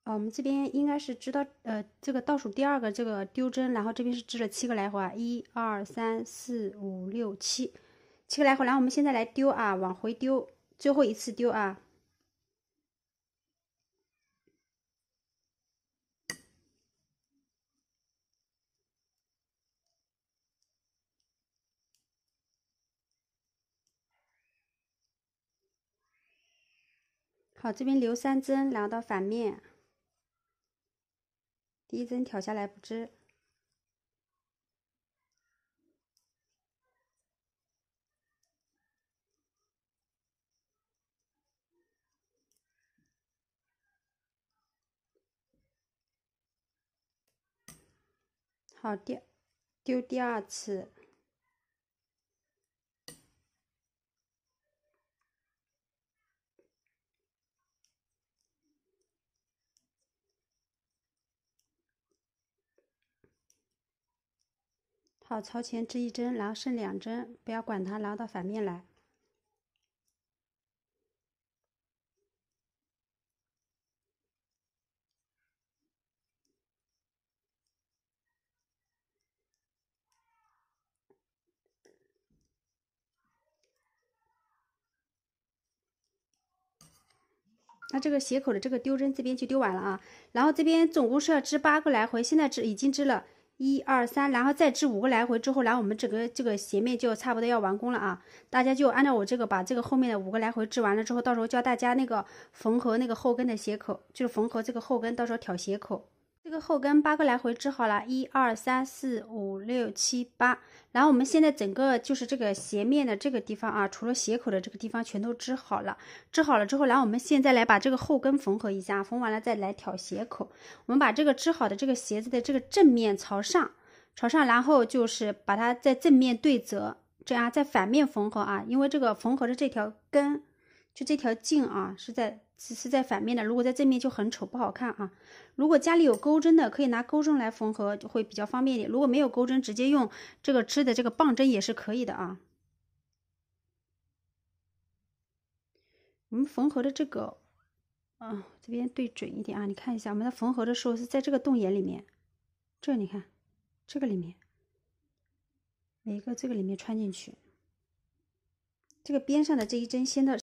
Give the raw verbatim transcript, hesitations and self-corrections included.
啊，我们这边应该是织到呃这个倒数第二个这个丢针，然后这边是织了七个来回啊，一二三四五六七，七个来回。然后我们现在来丢啊，往回丢，最后一次丢啊。好，这边留三针，然后到反面，第一针挑下来不织。好，第丢第二次。好，朝前织一针，然后剩两针，不要管它，然后到反面来。那这个斜口的这个丢针这边就丢完了啊，然后这边总共是要织八个来回，现在织已经织了一二三，然后再织五个来回之后，然后我们整个这个斜面就差不多要完工了啊。大家就按照我这个把这个后面的五个来回织完了之后，到时候教大家那个缝合那个后跟的斜口，就是缝合这个后跟，到时候挑斜口。这个后跟八个来回织好了，一二三四五六七八。然后我们现在整个就是这个斜面的这个地方啊，除了斜口的这个地方全都织好了。织好了之后，然后我们现在来把这个后跟缝合一下，缝完了再来挑斜口。我们把这个织好的这个鞋子的这个正面朝上，朝上，然后就是把它在正面对折，这样在反面缝合啊。因为这个缝合的这条跟，就这条径啊，是在是在反面的，如果在正面就很丑不好看啊。如果家里有钩针的，可以拿钩针来缝合，就会比较方便一点。如果没有钩针，直接用这个织的这个棒针也是可以的啊。我们缝合的这个，嗯，这边对准一点啊，你看一下，我们在缝合的时候是在这个洞眼里面，这你看，这个里面，每一个这个里面穿进去，这个边上的这一针先到。